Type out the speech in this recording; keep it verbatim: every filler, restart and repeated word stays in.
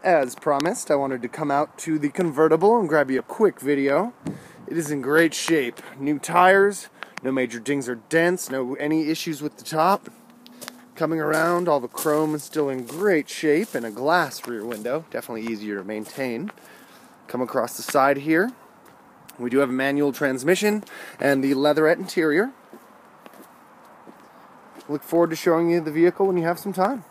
As promised, I wanted to come out to the convertible and grab you a quick video. It is in great shape. New tires, no major dings or dents, no any issues with the top. Coming around, all the chrome is still in great shape, and a glass rear window, definitely easier to maintain. Come across the side here. We do have a manual transmission and the leatherette interior. Look forward to showing you the vehicle when you have some time.